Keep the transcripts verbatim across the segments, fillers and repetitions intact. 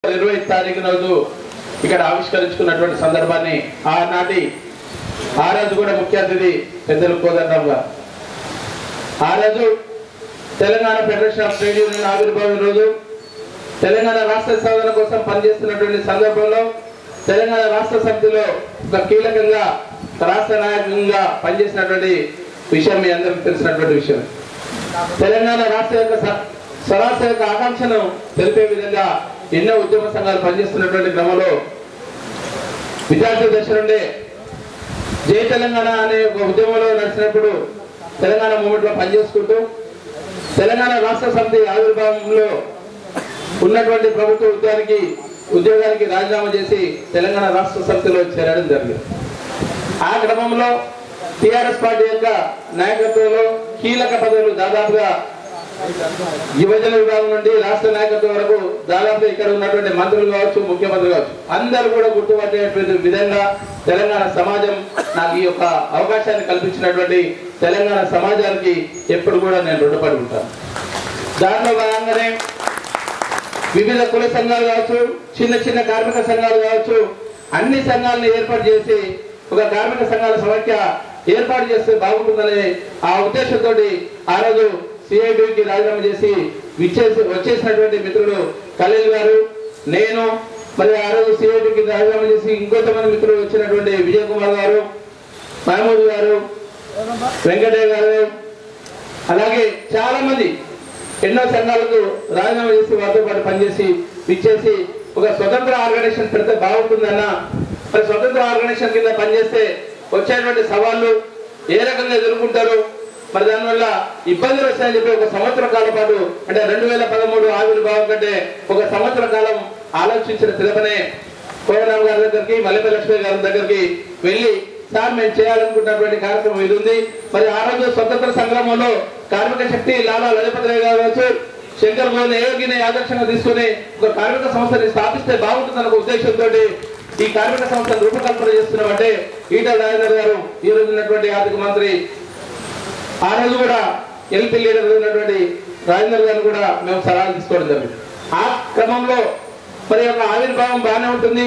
ఇరవై తారీఖు రోజు ఇక్కడ ఆవిష్కరించుకున్నటువంటి సందర్భాన్ని ఆనాటి ఆ రోజు కూడా ముఖ్య అతిథి పెద్దలు కోదండరావు గారు ఆ రోజు Telangana federation of trade union ఆవిర్భావం రోజు తెలంగాణ రాష్ట్ర సాధన కోసం పనిచేస్తున్నటువంటి సందర్భంలో తెలంగాణ రాష్ట్ర సమితిలో ఒక కీలకంగా రాష్ట్ర నాయకంగా పనిచేసినటువంటి విషయం మీ అందరికీ తెలిసినటువంటి విషయం. తెలంగాణ రాష్ట్ర యొక్క స్వరాష్ట్ర యొక్క ఆకాంక్షను తెలిపే విధంగా ఎన్నో ఉద్యమ సంఘాలు పనిచేస్తున్నటువంటి క్రమంలో విద్యార్థి దశ నుండే జై తెలంగాణ అనే ఒక ఉద్యమంలో నడిచినప్పుడు తెలంగాణ మూమెంట్ లో పనిచేసుకుంటూ తెలంగాణ రాష్ట్ర సమితి ఆవిర్భావంలో ఉన్నటువంటి ప్రభుత్వ ఉద్యోగానికి ఉద్యోగానికి రాజీనామా చేసి తెలంగాణ రాష్ట్ర సమితిలో చేరడం జరిగింది. ఆ క్రమంలో టిఆర్ఎస్ పార్టీ యొక్క నాయకత్వంలో కీలక పదవులు దాదాపుగా యువజన విభాగం నుండి రాష్ట్ర నాయకత్వం వరకు దాదాపు ఇక్కడ ఉన్నటువంటి మంత్రులు కావచ్చు, ముఖ్యమంత్రులు కావచ్చు, అందరూ కూడా గుర్తుపట్టేటువంటి విధంగా తెలంగాణ సమాజం నాకు ఈ యొక్క అవకాశాన్ని కల్పించినటువంటి తెలంగాణ సమాజానికి ఎప్పుడు కూడా నేను రుణపడి ఉంటాను. దాంట్లో భాగంగానే వివిధ కుల సంఘాలు కావచ్చు, చిన్న చిన్న కార్మిక సంఘాలు కావచ్చు, అన్ని సంఘాలను ఏర్పాటు చేసి ఒక కార్మిక సంఘాల సమైక్య ఏర్పాటు చేస్తే బాగుంటుందనే ఆ ఉద్దేశంతో ఆ రోజు సిఐటికి రాజీనామా చేసి విచ్చేసి వచ్చేసినటువంటి మిత్రుడు ఖలీల్ గారు, నేను మరి ఆ రోజు సిఐటికి రాజీనామా చేసి ఇంకొంతమంది మిత్రులు వచ్చినటువంటి విజయ్ కుమార్ గారు, మహమూద్ గారు, వెంకటయ్య గారు, అలాగే చాలా మంది ఎన్నో సంఘాలకు రాజీనామా చేసి వారితో పాటు పనిచేసి విచ్చేసి ఒక స్వతంత్ర ఆర్గనైజేషన్ పెడితే బాగుంటుందన్న మరి స్వతంత్ర ఆర్గనైజేషన్ కింద పనిచేస్తే వచ్చేటువంటి సవాళ్ళు ఏ రకంగా ఎదుర్కొంటారు, మరి దానివల్ల ఇబ్బందులు వస్తాయని చెప్పి ఒక సంవత్సర కాలం పాటు అంటే రెండు వేల పదమూడు ఆవిర్భావం కంటే ఒక సంవత్సర కాలం ఆలోచించిన పిలపనే కోదండరావు గారి దగ్గరికి, మల్లెపల్లి లక్ష్మీ గారి దగ్గరికి వెళ్ళి సార్ మేము చేయాలనుకుంటున్నటువంటి కార్యక్రమం ఇది ఉంది. మరి ఆ రోజు స్వతంత్ర సంగ్రామంలో కార్మిక శక్తి లాలా లజపతి రాయ్ గారు కావచ్చు, శంకర్ గోవింద్ ఏయోగిని ఆదర్శంగా తీసుకుని ఒక కార్మిక సంస్థని స్థాపిస్తే బాగుంటుందన్న ఉద్దేశంతో ఈ కార్మిక సంస్థను రూపకల్పన చేస్తున్నామంటే ఈటల రాజేందర్ గారు ఈ రోజు ఉన్నటువంటి ఆర్థిక మంత్రి, ఆ రోజు కూడా ఎల్పీ లీడర్ ఉన్నటువంటి రాజేందర్ గారిని కూడా మేము సలహాలు తీసుకోవడం జరిగింది. ఆ క్రమంలో మరి యొక్క ఆవిర్భావం బాగానే ఉంటుంది.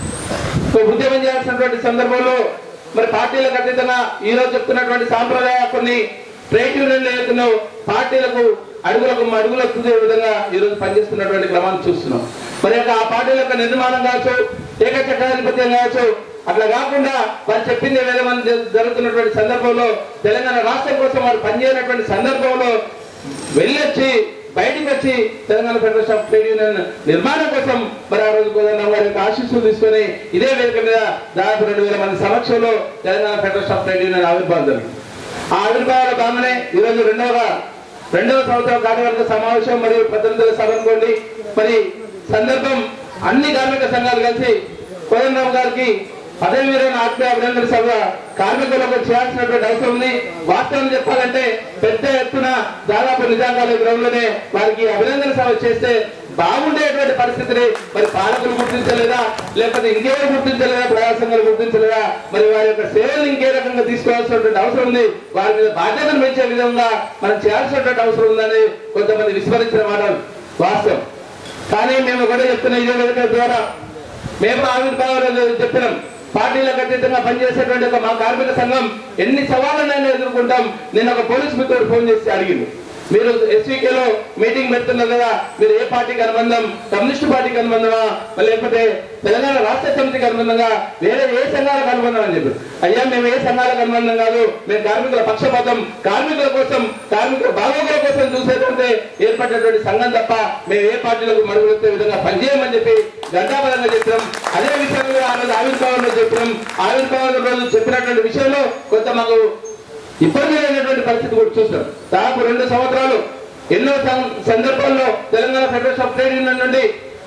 ఉద్యమం చేయాల్సినటువంటి సందర్భంలో మరి పార్టీలకు అతీతంగా ఈ రోజు చెప్తున్నటువంటి సాంప్రదాయ కొన్ని ట్రేడ్ యూనియన్లు ఏదైతున్నావు పార్టీలకు అడుగులకు అడుగులకు తుదే విధంగా ఈ రోజు పనిచేస్తున్నటువంటి క్రమాన్ని చూస్తున్నాం. మరి యొక్క ఆ పార్టీల యొక్క నిర్మాణం కావచ్చు, ఏకచక్రాధిపత్యం కావచ్చు, అట్లా కాకుండా వారు చెప్పింది వేదమని జరుగుతున్నటువంటి సందర్భంలో తెలంగాణ రాష్ట్రం కోసం వారు పనిచేయనటువంటి సందర్భంలో వెళ్ళొచ్చి బయటికి వచ్చి Telangana federation of trade union నిర్మాణం కోసం మరి ఆ రోజు కోదండరావు గారి యొక్క ఆశీస్సులు తీసుకొని ఇదే వేదిక మీద దాదాపు రెండు వేల మంది సమక్షంలో Telangana federation of trade union ఆవిర్భావం జరిగింది. ఆ ఆవిర్భావాల భాగంగానే ఈరోజు రెండవ రెండవ సంవత్సరం కార్యవర్గ సమావేశం మరియు పద్దెనిమిదవ సభ అనుకోండి మరి సందర్భం అన్ని కార్మిక సంఘాలు కలిసి కోదండరావు గారికి పదవి విరమణ ఆత్మీయ అభినందన సభ కార్మికులకు చేయాల్సినటువంటి అవసరం ఉంది. వాస్తవం చెప్పాలంటే పెద్ద ఎత్తున దాదాపు నిజాంగాల గ్రౌండ్లోనే వారికి అభినందన సభ చేస్తే బాగుండేటువంటి పరిస్థితిని మరి పాలకులు గుర్తించలేదా, లేకపోతే ఇంకేమో గుర్తించలేదా, ప్రజా సంఘాలు గుర్తించలేదా, మరి వారి యొక్క సేవలు ఇంకే రకంగా తీసుకోవాల్సినటువంటి అవసరం ఉంది. వారి మీద బాధ్యతను పెంచే విధంగా మనం చేయాల్సినటువంటి అవసరం ఉందని కొంతమంది విస్మరించిన మాట వాస్తవం. కానీ మేము కూడా చెప్తున్న ఇదే వేదిక ద్వారా మేము ఆవిర్భావాలు చెప్పినాం. పార్టీలకు అతీతంగా పనిచేసేటువంటి ఒక మా కార్మిక సంఘం ఎన్ని సవాళ్ళనైనా ఎదుర్కొంటాం. నేను ఒక పోలీస్ మిత్రుడు ఫోన్ చేసి అడిగింది, మీరు ఎస్వీకేలో మీటింగ్ పెడుతున్నారు కదా, మీరు ఏ పార్టీకి అనుబంధం, కమ్యూనిస్ట్ పార్టీకి అనుబంధమా లేకపోతే తెలంగాణ రాష్ట్ర సమితికి అనుబంధంగా వేరే ఏ సంఘాలకు అనుబంధం అని చెప్పి. అయ్యా మేము ఏ సంఘాలకు అనుబంధం కాదు, మేము కార్మికుల పక్షపాతం, కార్మికుల కోసం కార్మికుల బాగోగుల కోసం చూసేటువంటి ఏర్పడినటువంటి సంఘం తప్ప మేము ఏ పార్టీలకు మరుగులెత్తే విధంగా పనిచేయమని చెప్పి గంటాపరంగా చెప్పినాం. అదే విషయంలో ఆ రోజు ఆవిర్భావంలో చెప్పినాం. ఆవిర్భావం రోజు చెప్పినటువంటి విషయంలో కొంత మాకు ఇబ్బంది లేనటువంటి పరిస్థితి కూడా చూస్తాం. దాదాపు రెండు సంవత్సరాలు ఎన్నో సందర్భాల్లో Telangana federation of trade union నుండి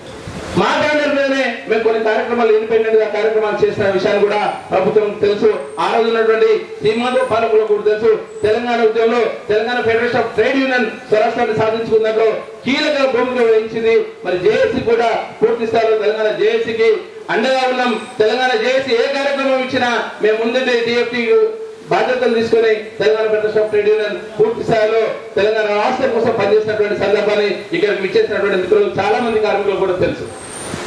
మా బ్యానర్ మీదనే మేము కొన్ని కార్యక్రమాలు ఇండిపెండెంట్ గా కార్యక్రమాలు చేసిన విషయాన్ని కూడా ప్రభుత్వం తెలుసు. ఆ రోజు ఉన్నటువంటి సీమాంధ్ర పాలకులకు కూడా తెలుసు. తెలంగాణ ఉద్యమంలో Telangana federation of trade union స్వరాష్ట్రాన్ని సాధించుకున్నట్లు కీలక భూమిక వహించింది. మరి జేఏసీ కూడా పూర్తి స్థాయిలో తెలంగాణ జేఏసీకి అండగా ఉన్నాం. తెలంగాణ జేఏసీ ఏ కార్యక్రమం ఇచ్చినా మేము ముందుండి టీఎఫ్టీ బాధ్యతలు తీసుకొని Telangana federation of trade union పూర్తి స్థాయిలో తెలంగాణ రాష్ట్రం కోసం పనిచేసినటువంటి సందర్భాన్ని ఇక్కడికి విచ్చేసినటువంటి మిత్రులు చాలా మంది కార్మికులు కూడా తెలుసు.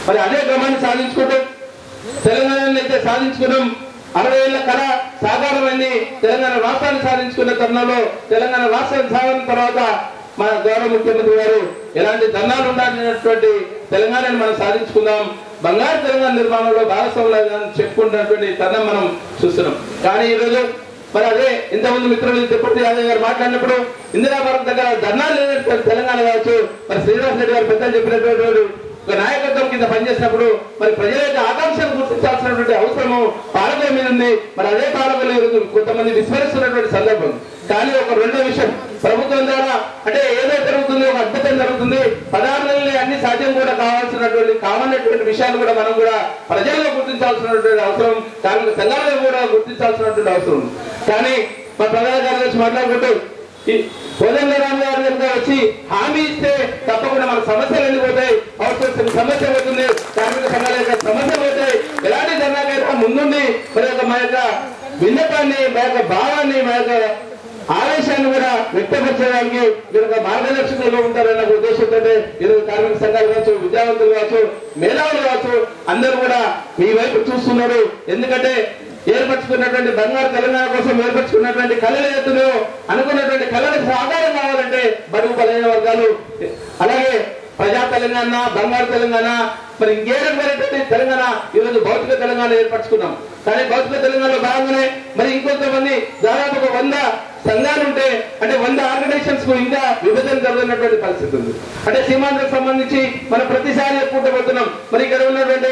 మరి అదే క్రమాన్ని సాధించుకుంటూ తెలంగాణను అయితే సాధించుకున్నాం. అరవై ఏళ్ల కళ సాకారమైంది. తెలంగాణ రాష్ట్రాన్ని సాధించుకున్న తరుణంలో తెలంగాణ రాష్ట్రాన్ని సాధించిన తర్వాత మన గౌరవ ముఖ్యమంత్రి గారు ఎలాంటి ధర్నాలు ఉండాలనేటువంటి తెలంగాణను మనం సాధించుకుందాం, బంగారు తెలంగాణ నిర్మాణంలో భాగస్వాములు చెప్పుకుంటున్నటువంటి తరుణం మనం చూస్తున్నాం. కానీ ఈరోజు మరి అదే ఇంతకుముందు మిత్రులు తిరుపతి యాదవ్ గారు మాట్లాడినప్పుడు ఇందిరాభారత్ దగ్గర ధర్నాలు లేనటువంటి తెలంగాణ కావచ్చు, మరి శ్రీనివాస్ రెడ్డి గారు పెద్దలు చెప్పినటువంటి ఒక నాయకత్వం కింద పనిచేసినప్పుడు మరి ప్రజల యొక్క ఆకాంక్షలు గుర్తించాల్సినటువంటి అవసరము పాలకుల మీద ఉంది. మరి అదే పాలకులు కొంతమంది విస్మరిస్తున్నటువంటి సందర్భం. కానీ ఒక రెండో విషయం, ప్రభుత్వం ద్వారా అంటే ఏదో జరుగుతుంది, ఒక అద్భుతం జరుగుతుంది, పదార్థాలని అన్ని సాధ్యం కూడా కావాల్సినటువంటి కావాలన్నటువంటి విషయాలు కూడా మనం కూడా ప్రజల్లో గుర్తించాల్సినటువంటి అవసరం, కార్మిక సంఘాలను కూడా గుర్తించాల్సినటువంటి అవసరం. కానీ మా ప్రధాన కార్యదర్శి మాట్లాడుకుంటూ ఈ కోదండరామ్ గారు కనుక వచ్చి హామీ ఇస్తే తప్పకుండా మన సమస్యలు వెళ్ళిపోతాయి, అవసరం సమస్య పోతుంది, కార్మిక సంఘాల యొక్క సమస్య పోతాయి, ఎలాంటి ధర్నాకైనా ముందుండి మరి యొక్క మా యొక్క విన్నపాన్ని, మా యొక్క భావాన్ని, మా యొక్క ఆవేశాన్ని కూడా వ్యక్తపరచడానికి మీరు ఒక మార్గదర్శకులు ఉంటారన్న ఉద్దేశంతో ఈరోజు కార్మిక సంఘాలు కావచ్చు, విద్యావంతులు కావచ్చు, మేధావులు కావచ్చు, అందరూ కూడా మీ వైపు చూస్తున్నారు. ఎందుకంటే ఏర్పరచుకున్నటువంటి బంగారు తెలంగాణ కోసం ఏర్పరచుకున్నటువంటి కళలు ఎత్తులో అనుకున్నటువంటి కళలకు సాధారణ కావాలంటే బడుగు బలైన వర్గాలు, అలాగే ప్రజా తెలంగాణ, బంగారు తెలంగాణ, మరి ఇంకే రకమైనటువంటి తెలంగాణ ఈరోజు భౌతిక తెలంగాణ ఏర్పరచుకున్నాం. కానీ భౌతిక తెలంగాణలో భాగంగానే మరి ఇంకొంతమంది దాదాపు ఒక వంద సంఘాలు ఉంటే అంటే వంద ఆర్గనైజేషన్స్ కు ఇంకా విభజన జరుగుతున్నటువంటి పరిస్థితి ఉంది. అంటే సీమాంధ్రకు సంబంధించి మనం ప్రతిసారి చెప్పుకుంటూ మరి ఇక్కడ ఉన్నటువంటి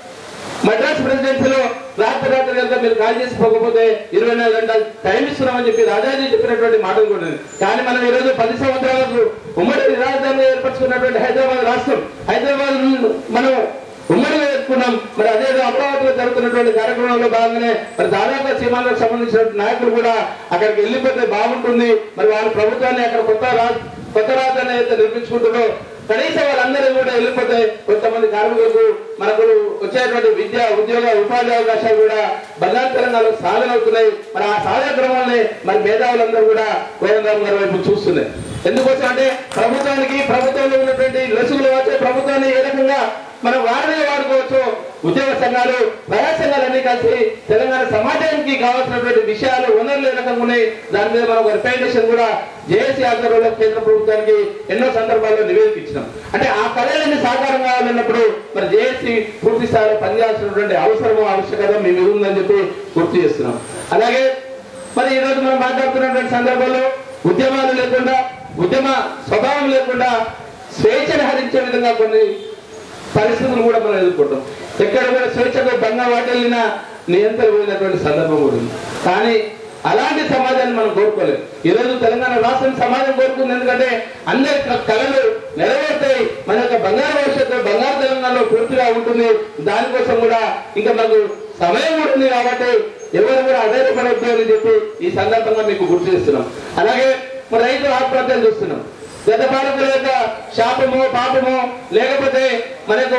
మద్రాస్ ప్రెసిడెన్సీలో రాత్రి రాత్రి కనుక మీరు కాల్ చేసి పోకపోతే ఇరవై నాలుగు గంటలు టైం ఇస్తున్నామని చెప్పి రాజాజీ చెప్పినటువంటి మాటలు కూడా ఉంది. కానీ మనం ఈరోజు పది సంవత్సరాలకు ఉమ్మడి రాజధానిగా ఏర్పరచుకున్నటువంటి హైదరాబాద్ రాష్ట్రం, హైదరాబాద్ మనం ఉమ్మడిగా ఎత్తుకున్నాం. మరి అదే అమరావతిలో జరుగుతున్నటువంటి కార్యక్రమంలో భాగంగానే మరి దాదాపు సీమాలకు సంబంధించిన నాయకులు కూడా అక్కడికి వెళ్ళిపోతే బాగుంటుంది, మరి వాళ్ళ ప్రభుత్వాన్ని అక్కడ కొత్త రాజ కొత్త రాజధాని అయితే నిర్మించుకుంటున్నారో కనీసం వాళ్ళందరూ కూడా వెళ్ళిపోతే కొంతమంది కార్మికులకు మనకు వచ్చేటువంటి విద్య, ఉద్యోగ, ఉపాధి అవకాశాలు కూడా బంగారు తెలంగాణలో సాధన అవుతున్నాయి. మరి ఆ సాధన క్రమంలో మరి మేధావులందరూ కూడా కోదండరామ్ గారి వైపు చూస్తున్నాయి. ఎందుకోసం అంటే ప్రభుత్వానికి, ప్రభుత్వంలో ఉన్నటువంటి లసుగులు వచ్చే ప్రభుత్వాన్ని ఏ రకంగా మనం వారినే వాడుకోవచ్చు. ఉద్యోగ సంఘాలు, ప్రజా సంఘాలన్నీ కలిసి తెలంగాణ సమాజానికి కావాల్సినటువంటి విషయాలు, వనరులు ఏ రకంగా ఉన్నాయి దాని మీద మనం ఒక రిప్రజెంటేషన్ కూడా జేఏసీ ఆధ్వర్యంలో కేంద్ర ప్రభుత్వానికి ఎన్నో సందర్భాల్లో నివేదిక ఇచ్చినాం. అంటే ఆ కళలన్నీ సాకారం కావాలన్నప్పుడు మరి జేఏసీ పూర్తి స్థాయిలో పనిచేయాల్సినటువంటి అవసరము, ఆవశ్యకత మీ మీద ఉందని చెప్పి గుర్తు చేస్తున్నాం. అలాగే మరి ఈ రోజు మనం మాట్లాడుతున్నటువంటి సందర్భంలో ఉద్యమాలు లేకుండా, ఉద్యమ స్వభావం లేకుండా స్వేచ్ఛను హరించే విధంగా కొన్ని పరిస్థితులు కూడా మనం ఎదుర్కొంటాం. ఎక్కడ కూడా స్వేచ్ఛగా బంగా వాటెళ్ళిన నియంత్రణ పోయినటువంటి సందర్భం కూడా ఉంది. కానీ అలాంటి సమాజాన్ని మనం కోరుకోలేదు. ఈ రోజు తెలంగాణ రాష్ట్రం సమాజం కోరుకుంది. ఎందుకంటే అందరి కళలు నెరవేర్తాయి, మన యొక్క బంగారు భవిష్యత్తు బంగారు తెలంగాణలో పూర్తిగా ఉంటుంది. దానికోసం కూడా ఇంకా మనకు సమయం ఉంటుంది కాబట్టి ఎవరు కూడా అధైర్యపడవద్దు అని చెప్పి ఈ సందర్భంగా మీకు గుర్తు చేస్తున్నాం. అలాగే మరి రైతుల ఆత్మహత్యలు చూస్తున్నాం. గత పాలకుల యొక్క శాపమో పాపమో లేకపోతే మనకు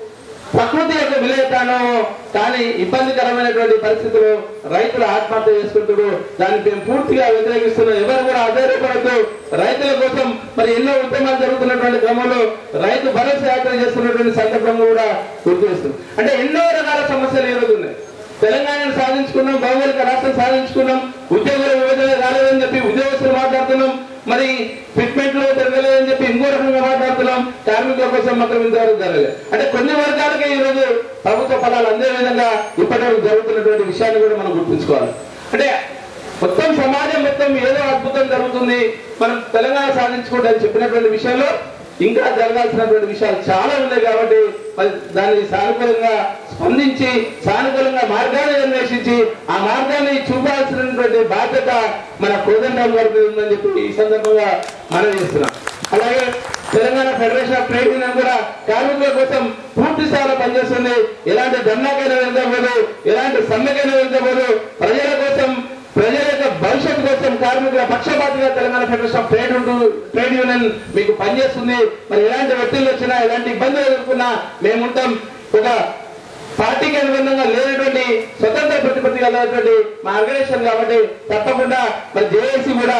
ప్రకృతి యొక్క విలేతానో కానీ ఇబ్బందికరమైనటువంటి పరిస్థితులు రైతులు ఆత్మహత్య చేసుకుంటారు. దాన్ని మేము పూర్తిగా వ్యతిరేకిస్తున్నాం. ఎవరు కూడా అధైర్యపడద్దు. రైతుల కోసం మరి ఎన్నో ఉద్యమాలు జరుగుతున్నటువంటి క్రమంలో రైతు భరోసా యాత్ర చేస్తున్నటువంటి సందర్భం కూడా గుర్తు చేస్తుంది. అంటే ఎన్నో రకాల సమస్యలు ఈ రోజు ఉన్నాయి. తెలంగాణను సాధించుకున్నాం, భౌగోళిక రాష్ట్రం సాధించుకున్నాం, ఉద్యోగుల విభజన కాలేదని చెప్పి ఉద్యోగస్తులు మాట్లాడుతున్నాం, మరి ఫిట్మెంట్ లో జరగలేదని చెప్పి ఇంకో రకంగా మాట్లాడుతున్నాం, కార్మికుల కోసం మాత్రం ఇంతవరకు జరగలేదు. అంటే కొన్ని వర్గాలకే ఈ రోజు ప్రభుత్వ ఫలాలు అందే విధంగా ఇప్పటివరకు జరుగుతున్నటువంటి విషయాన్ని కూడా మనం గుర్తుంచుకోవాలి. అంటే మొత్తం సమాజం మొత్తం ఏదో అద్భుతం జరుగుతుంది, మనం తెలంగాణ సాధించుకోవడానికి చెప్పినటువంటి విషయంలో ఇంకా జరగాల్సినటువంటి విషయాలు చాలా ఉన్నాయి. కాబట్టి మరి దాన్ని సానుకూలంగా స్పందించి సానుకూలంగా మార్గాన్ని అన్వేషించి ఆ మార్గాన్ని చూపాల్సినటువంటి బాధ్యత మన కోదండరామ్ గారి మీద ఉందని చెప్పి ఈ సందర్భంగా మనం చేస్తున్నాం. అలాగే Telangana federation of trade union కూడా కార్మికుల కోసం పూర్తి స్థాయిలో పనిచేస్తుంది. ఎలాంటి ధర్నాకైనా వెళ్తబోదు, ఎలాంటి సమ్మెకైనా వెళ్తబోదు, ప్రజల కోసం, ప్రజల యొక్క భవిష్యత్తు కోసం కార్మికుల పక్షపాతిగా Telangana federation of trade trade union మీకు పనిచేస్తుంది. మరి ఎలాంటి ఒత్తిళ్ళు వచ్చినా, ఎలాంటి ఇబ్బందులు ఎదుర్కొన్నా మేముంటాం. ఒక పార్టీకి అనుబంధంగా లేనటువంటి స్వతంత్ర ప్రతిపత్తి కలిగినటువంటి మా ఆర్గనైజేషన్ కాబట్టి తప్పకుండా మరి జేఏసీ కూడా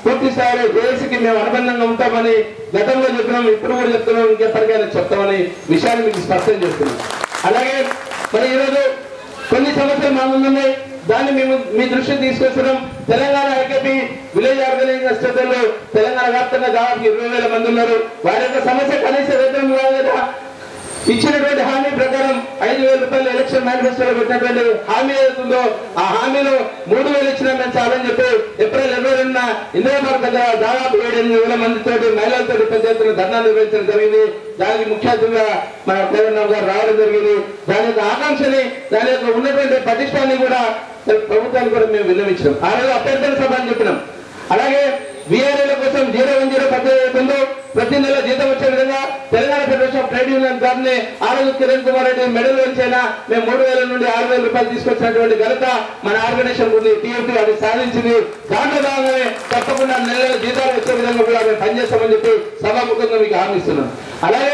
పూర్తి స్థాయిలో జేఏసీకి మేము అనుబంధంగా ఉంటామని గతంలో చెప్పినాం, ఇప్పుడు కూడా చెప్తున్నాం, ఇంకెప్పటికైనా చెప్తామని విషయాన్ని మీకు స్పష్టం చేస్తున్నాం. అలాగే మరి ఈరోజు కొన్ని సమస్యలు మా ముందున్నాయి, దాన్ని మేము మీ దృష్టికి తీసుకొస్తున్నాం. తెలంగాణ ఐకేపీ విలేజ్ ఆర్గనైజింగ్ స్ట్రక్చర్లో తెలంగాణ వ్యాప్తంగా దాదాపు ఇరవై వేల మంది ఉన్నారు. వారి యొక్క సమస్య కనీస వేతనం కాదు కదా, ఇచ్చినటువంటి హామీ ప్రకారం ఐదు వేల రూపాయలు ఎలక్షన్ మేనిఫెస్టోలో పెట్టినటువంటి హామీ ఏదైతుందో ఆ హామీలో మూడు వేలు ఇచ్చినా మేము చాలని చెప్పి ఏప్రిల్ ఇరవై రెండున ఇందిరాబాద్ దగ్గర దాదాపు ఏడు ఎనిమిది వేల మందితో మహిళలతో పెద్ద ఎత్తున ధర్నా నిర్వహించడం జరిగింది. దానికి ముఖ్య అతిథిగా మన కోదండరామ్ గారు రావడం జరిగింది. దాని యొక్క ఆకాంక్షని, దాని యొక్క ఉన్నటువంటి పటిష్టాన్ని కూడా ప్రభుత్వానికి కూడా మేము విన్నవించినాం. ఆ రోజు అభ్యర్థుల సభ అని చెప్పినాం. అలాగే వీఆర్ఏల కోసం జీరో వన్ జీరో పద్ధతి అవుతుందో ప్రతి నెల జీతం వచ్చే విధంగా Telangana federation of trade union గారిని ఆ రోజు కిరణ్ కుమార్ రెడ్డి మెడల్ వచ్చైనా మేము మూడు వేల నుండి ఆరు వేల రూపాయలు తీసుకొచ్చినటువంటి ఘనత మన ఆర్గనైజేషన్ ఉంది. టీఎఫ్టీ అది సాధించింది. దాంట్లో భాగంగానే తప్పకుండా నెల నెల జీతాలు వచ్చే విధంగా కూడా మేము పనిచేస్తామని చెప్పి సభాముఖంగా మీకు హామీ ఇస్తున్నాం. అలాగే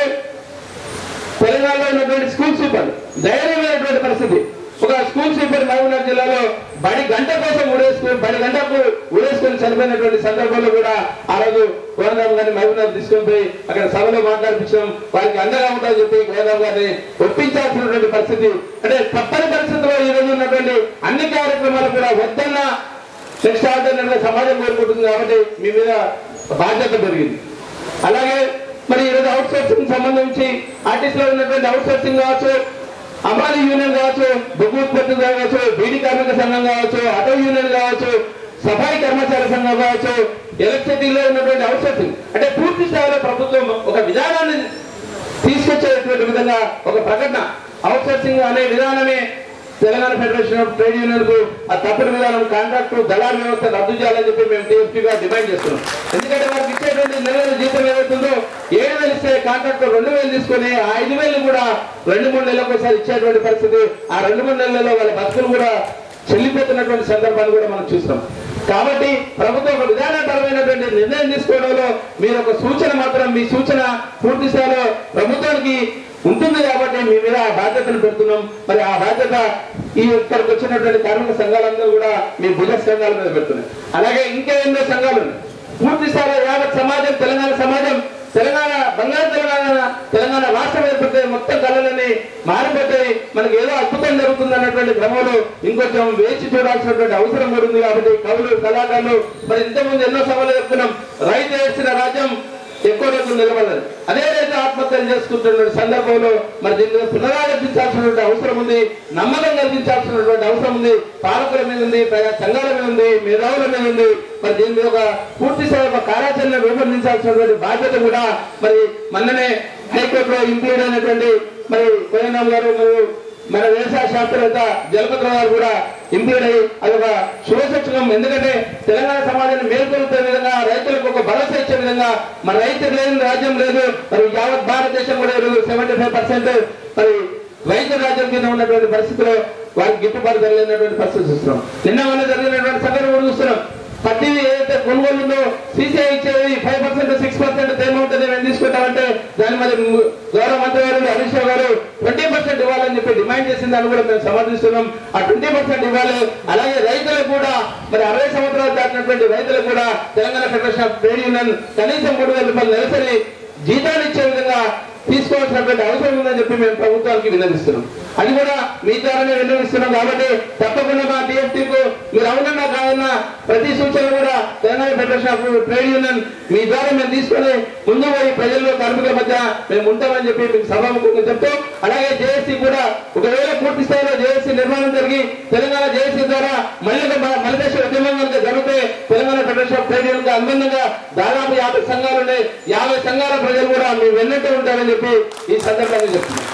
తెలంగాణలో ఉన్నటువంటి స్కూల్ సూపర్ దయనీయమైనటువంటి పరిస్థితి. ఒక స్కూల్ సూపర్ మహబూబ్నగర్ జిల్లాలో బడి గంట కోసం ఉడేసుకుని బడి గంటకు ఉడేసుకుని చనిపోయినటువంటి సందర్భంలో కూడా ఆ రోజు కోదండరామ్ గారిని మహబూబ్నగర్ తీసుకొని పోయి అక్కడ సభలో మాట్లాడిపించడం, వారికి అండగా ఉంటుందని చెప్పి కోదండరామ్ గారిని ఒప్పించాల్సినటువంటి పరిస్థితి. అంటే తప్పని పరిస్థితుల్లో ఈ రోజు ఉన్నటువంటి అన్ని కార్యక్రమాలు కూడా వద్దన్న నెక్స్ట్ ఆల్టర్నేట్ గా సమాజం కోరుకుంటుంది కాబట్టి మీ మీద బాధ్యత పెరిగింది. అలాగే మరి ఈరోజు అవుట్ సోర్సింగ్ సంబంధించి ఆర్టీసీలో ఉన్నటువంటి అవుట్ సోర్సింగ్ కావచ్చు, అమ్మాలి యూనియన్ కావచ్చు, బొగ్గు ఉత్పత్తి కావచ్చు, బీడీ కార్మిక సంఘం కావచ్చు, ఆటో యూనియన్ కావచ్చు, సఫాయి కర్మచారి సంఘం కావచ్చు, ఎలక్ట్రిసిటీలో ఉన్నటువంటి అవుట్ సోర్సింగ్ అంటే పూర్తి స్థాయిలో ప్రభుత్వం ఒక విధానాన్ని తీసుకొచ్చేటువంటి విధంగా ఒక ప్రకటన అవుట్ సోర్సింగ్ అనే విధానమే Telangana federation of trade union కు ఆ తప్పుడు విధానం కాంట్రాక్టు దళారు వ్యవస్థ రద్దు చేయాలని చెప్పి మేము టీఎఫ్టీగా డిమాండ్ చేస్తున్నాం. ఎందుకంటే వారికి ఇచ్చేటువంటి నెలల జీతం ఏదైతుందో ఏడు వేలు ఇస్తే కాంట్రాక్టు రెండు వేలు తీసుకుని ఆ ఐదు వేలు కూడా రెండు మూడు నెలలకు ఒకసారి ఇచ్చేటువంటి పరిస్థితి. ఆ రెండు మూడు నెలలలో వాళ్ళ బతుకులు కూడా చెల్లిపోతున్నటువంటి సందర్భాన్ని కూడా మనం చూస్తాం. కాబట్టి ప్రభుత్వం ఒక విధానపరమైనటువంటి నిర్ణయం తీసుకోవడంలో మీరు ఒక సూచన మాత్రం మీ సూచన పూర్తి స్థాయిలో ప్రభుత్వానికి ఉంటుంది కాబట్టి మీ మీద ఆ బాధ్యతను పెడుతున్నాం. మరి ఆ బాధ్యత ఈ ఇక్కడికి వచ్చినటువంటి కార్మిక సంఘాలందరూ కూడా మీ భుజ సంఘాల మీద పెడుతున్నాయి. అలాగే ఇంకా ఎన్నో సంఘాలు ఉన్నాయి. పూర్తి స్థాయిలో యావత్ సమాజం, తెలంగాణ సమాజం, తెలంగాణ బంగారు తెలంగాణ తెలంగాణ రాష్ట్రం ఏర్పడితే మొత్తం కళలని మారిపోతాయి, మనకి ఏదో అద్భుతం జరుగుతుంది అన్నటువంటి క్రమంలో ఇంకొంచెం వేచి చూడాల్సినటువంటి అవసరం కూడా ఉంది. కాబట్టి కవులు, కళాకారులు మరి ఇంతకుముందు ఎన్నో సభలు చెప్తున్నాం, రైతు ఏడ్చిన రాజ్యం ఎక్కువ రోజులు నిలబడదు. అదే రైతు ఆత్మహత్యలు చేసుకుంటున్న సందర్భంలో మరి దీన్ని పునరాలోచించాల్సినటువంటి అవసరం ఉంది, నమ్మకం కలిగించాల్సినటువంటి అవసరం ఉంది. పాలకుల మీద ఉంది, ప్రజా సంఘాల మీద ఉంది, మేధావుల మీద ఉంది. మరి దీని మీద ఒక పూర్తి స్థాయి ఒక కార్యాచరణ రూపొందించాల్సినటువంటి బాధ్యత కూడా మరి మొన్ననే హైకోర్టులో ఇంప్లీడ్ అయినటువంటి మరి కోదండరామ్ గారు మరియు మన వ్యవసాయ శాస్త్రవేత్త జలపతిరావు గారు కూడా ఇంప్లీడ్ అయ్యి అదొక శుభసూచకం. ఎందుకంటే తెలంగాణ సమాజాన్ని మేల్కొల్పే విధంగా, రైతులకు ఒక భరోసా ఇచ్చే విధంగా, మన రైతు లేని రాజ్యం లేదు. మరి యావత్ భారతదేశం కూడా ఈరోజు సెవెంటీ ఫైవ్ పర్సెంట్ మరి రైతు రాజ్యం కింద ఉన్నటువంటి పరిస్థితిలో వారికి గిట్టుబాటు జరిగినటువంటి పరిస్థితి చూస్తున్నాం. నిన్న మన జరిగినటువంటి సంఘటన కూడా చూస్తున్నాం. పత్తి ఏదైతే కొనుగోలు ఉందో సీసీఐ ఇచ్చేది ఫైవ్ పర్సెంట్ సిక్స్ పర్సెంట్ తేమ ఉంటుంది, మేము తీసుకుంటామంటే దాని మీద గౌరవ మంత్రి గారు హరీష్ రావు గారు ట్వంటీ పర్సెంట్ ఇవ్వాలని చెప్పి డిమాండ్ చేసిన దాన్ని కూడా మేము సమర్థిస్తున్నాం. ఆ ట్వంటీ పర్సెంట్ ఇవ్వాలి. అలాగే రైతులకు కూడా మరి అరవై సంవత్సరాలు దాటినటువంటి రైతులకు కూడా Telangana federation of trade union కనీసం మూడు వేల రూపాయలు నెలసరి జీతాలు ఇచ్చే విధంగా తీసుకోవాల్సినటువంటి అవసరం ఉందని చెప్పి మేము ప్రభుత్వానికి విన్నవిస్తున్నాం. అది కూడా మీ ద్వారానే విన్నవిస్తున్నాం. కాబట్టి తప్పకుండా మా టీఎఫ్టీకు మీరు అవునన్నా కాదన్నా ప్రతి సూచన కూడా Telangana federation of trade union మీ ద్వారా మేము తీసుకొని ముందు పోయి ప్రజల్లో కార్మికుల మధ్య మేము ఉంటామని చెప్పి మీకు సభాముఖంగా చెప్తూ, అలాగే జేఏసీ కూడా ఒకవేళ పూర్తి స్థాయిలో జేఏసీ నిర్మాణం జరిగి తెలంగాణ జేఏసీ ద్వారా మళ్ళీ మలిదేశ ఉద్యమం కనుక జరిగితే Telangana federation of trade union అనుబంధంగా దాదాపు యాభై సంఘాలు ఉన్నాయి. యాభై సంఘాల ప్రజలు కూడా మీ వెన్నట్టే ఉంటారని చెప్పి ఈ సందర్భంగా చెప్తున్నాం.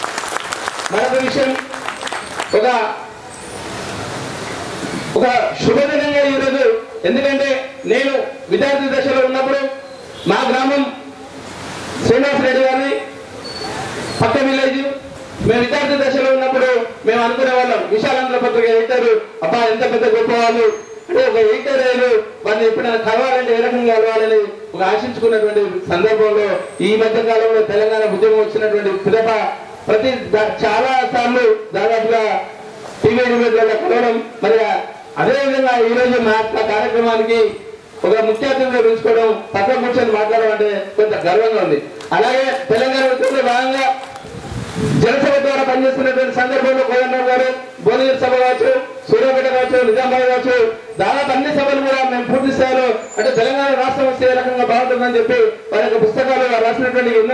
మరొక విషయం, ఒక ఒక శుభదినంగా ఈరోజు, ఎందుకంటే నేను విద్యార్థి దశలో ఉన్నప్పుడు మా గ్రామం శ్రీనివాస్ రెడ్డి గారిని పక్క విలేజ్, మేము విద్యార్థి దశలో ఉన్నప్పుడు మేము అనుకునే వాళ్ళం విశాలాంధ్ర పత్రిక ఎడిటర్, అబ్బా ఎంత పెద్ద గొప్ప వాళ్ళు అంటే ఒక ఎడిటర్ అయ్యారు, వారిని ఎప్పుడైనా కలవాలంటే ఏ రకంగా కలవాలని ఒక ఆశించుకున్నటువంటి సందర్భంలో ఈ మధ్య కాలంలో తెలంగాణ ఉద్యమం వచ్చినటువంటి పిదప ప్రతి చాలా సార్లు దాదాపుగా టీవీ డిబేట్లలో కలవడం, మరి అదేవిధంగా ఈ రోజు మా కార్యక్రమానికి ఒక ముఖ్య అతిథిగా పిలుచుకోవడం, పక్కన కూర్చొని మాట్లాడడం అంటే కొంత గర్వంగా ఉంది. అలాగే తెలంగాణ ఉద్యమంలో భాగంగా జనసభ ద్వారా పనిచేస్తున్నటువంటి సందర్భంలో కోదండరాం గారు భువనగిరి సభ కావచ్చు, సూర్యాపేట కావచ్చు, నిజామాబాద్ కావచ్చు, దాదాపు అన్ని సభలు కూడా మేము పూర్తి స్థాయిలో అంటే తెలంగాణ రాష్ట్రం వస్తే ఏ రకంగా బాగుంటుందని చెప్పి వారి యొక్క పుస్తకాలు రాసినటువంటి ఎన్నో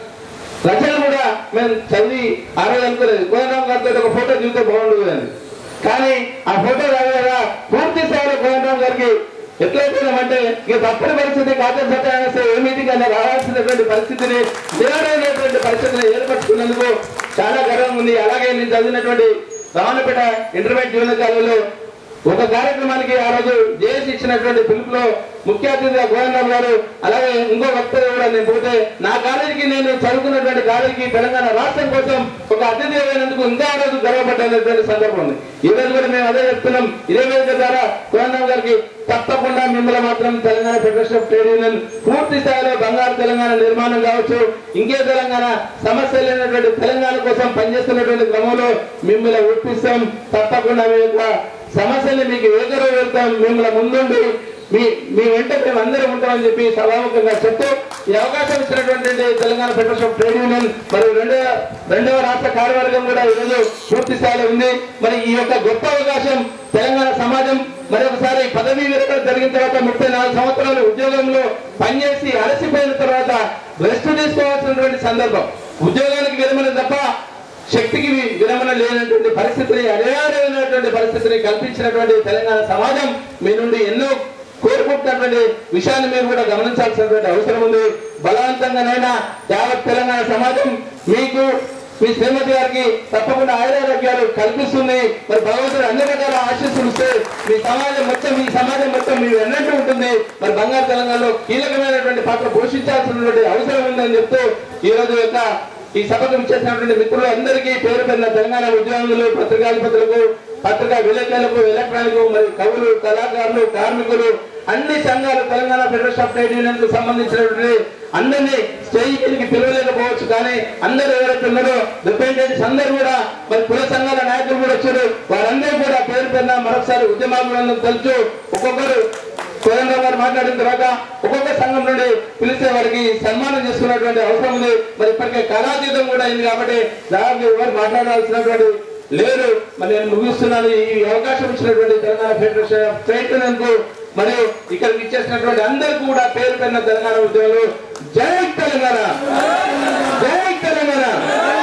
రచనలు కూడా మేము చదివి ఆ రోజు అనుకోలేదు. కోదండరాం గారితో ఒక ఫోటో చూస్తే బాగుంటుంది అని. కానీ ఆ ఫోటో రాగా పూర్తి స్థాయిలో కోదండరాం గారికి ఎట్లయిపోయినామంటే ఇక తప్పని పరిస్థితి కాదు సత్యాన్ని ఏ మీటింగ్ అయినా రావాల్సినటువంటి పరిస్థితిని దేవుడైనటువంటి పరిస్థితిని ఏర్పరచుకున్నందుకు చాలా గర్వంగా ఉంది. అలాగే నేను చదివినటువంటి రావణపేట ఇంటర్మీడియట్ జూనియర్ కాలేజీలో ఒక కార్యక్రమానికి ఆ రోజు జేఏసీ ఇచ్చినటువంటి పిలుపులో ముఖ్య అతిథిగా కోదండరాం గారు, అలాగే ఇంకో వక్తలు కూడా నేను పోతే నా కాలేజీకి నేను చదువుకున్నటువంటి కాలేజీకి తెలంగాణ రాష్ట్రం కోసం ఒక అతిథి అయినందుకు ఇంకా ఆ రోజు గర్వపడ్డటువంటి సందర్భం ఉంది. ఈ రోజు కూడా మేము అదే చెప్తున్నాం. ఇదే వేదిక ద్వారా కోదండరాం గారికి తప్పకుండా మిమ్మల్ని మాత్రం Telangana federation of trade union పూర్తి స్థాయిలో బంగారు తెలంగాణ నిర్మాణం కావచ్చు, ఇంకే తెలంగాణ సమస్య లేనటువంటి తెలంగాణ కోసం పనిచేస్తున్నటువంటి క్రమంలో మిమ్మల్ని ఒప్పిస్తాం. తప్పకుండా మీ యొక్క సమస్యల్ని మీకు ఏకరో వెళ్తాం. మిమ్మల్ని ముందుండి మీ మీ వెంట మేము అందరం ఉంటామని చెప్పి సభాముఖంగా చెప్తూ ఈ అవకాశం ఇచ్చినటువంటి Telangana federation of trade union మరియు రెండవ రెండవ రాష్ట్ర కార్యవర్గం కూడా ఈరోజు పూర్తి స్థాయిలో ఉంది. మరి ఈ యొక్క గొప్ప అవకాశం తెలంగాణ సమాజం మరొకసారి పదవీ విరమణ జరిగిన తర్వాత ముప్పై నాలుగు సంవత్సరాలు ఉద్యోగంలో పనిచేసి అలసిపోయిన తర్వాత రెస్ట్ తీసుకోవాల్సినటువంటి సందర్భం. ఉద్యోగానికి విరమణ తప్ప శక్తికి విరమణ లేనటువంటి పరిస్థితిని, అనివార్యమైనటువంటి పరిస్థితిని కల్పించినటువంటి తెలంగాణ సమాజం మీ నుండి ఎన్నో కోరుకుంటున్నటువంటి విషయాన్ని మీరు కూడా గమనించాల్సినటువంటి అవసరం ఉంది. బలవంతంగానైనా యావత్ తెలంగాణ సమాజం మీకు మీ శ్రీమతి గారికి తప్పకుండా ఆయురారోగ్యాలు కల్పిస్తుంది. మరి భగవంతుడు అన్ని రకాల ఆశీస్సులు ఇస్తే మీ సమాజం మొత్తం మీ సమాజం మొత్తం మీ వెన్నట్టు ఉంటుంది. మరి బంగారు తెలంగాణలో కీలకమైనటువంటి పాత్ర పోషించాల్సినటువంటి అవసరం ఉందని చెప్తూ ఈ రోజు యొక్క ఈ సభకు విచ్చేసినటువంటి మిత్రులు అందరికీ పేరు పెరిగిన తెలంగాణ ఉద్యోగులు, పత్రికాధిపతులకు, పత్రికా విలేకరులకు, ఎలక్ట్రానిక్ మరి కవులు, కళాకారులు, కార్మికులు, అన్ని సంఘాలు, Telangana federation of trade union కు సంబంధించినటువంటి అందరినీ స్టేజ్కి పిలవలేకపోవచ్చు. కానీ అందరూ ఎవరైతే ఉన్నారో రిప్రజెంటేటివ్స్ అందరూ కూడా మరి కుల సంఘాల నాయకులు కూడా వచ్చారు. వారందరూ కూడా పేరు పెరిగిన మరొకసారి ఉద్యమాలను తెలుసు. ఒక్కొక్కరు కోదండరాం గారు మాట్లాడిన తర్వాత ఒక్కొక్క సంఘం నుండి పిలిచే వారికి సన్మానం చేసుకున్నటువంటి అవసరం ఉంది. మరి ఇప్పటికే కళాతీతం కూడా అయింది కాబట్టి దాదాపు ఎవరు మాట్లాడాల్సినటువంటి లేరు. మరి నేను ముగిస్తున్నాను. ఈ అవకాశం ఇచ్చినటువంటి Telangana federation of trade union కు మరియు ఇక్కడికి ఇచ్చేసినటువంటి అందరికీ కూడా పేరు పెరిగిన తెలంగాణ ఉద్యోగులు జై తెలంగాణ, జై తెలంగాణ.